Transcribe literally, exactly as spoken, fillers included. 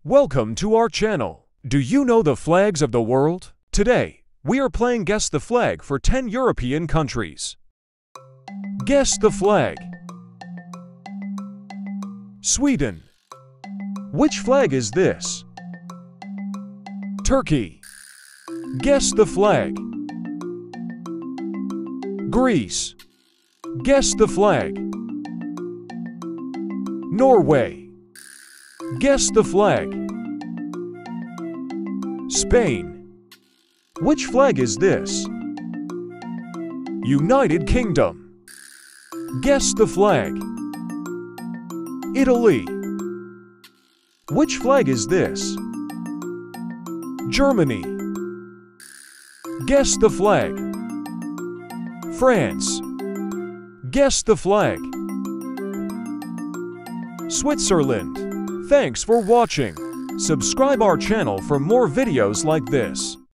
Welcome to our channel. Do you know the flags of the world? Today, we are playing Guess the Flag for ten European countries. Guess the flag. Sweden. Which flag is this? Turkey. Guess the flag. Greece. Guess the flag. Norway. Guess the flag. Spain. Which flag is this? United Kingdom. Guess the flag. Italy. Which flag is this? Germany. Guess the flag. France. Guess the flag. Switzerland. Thanks for watching. Subscribe our channel for more videos like this.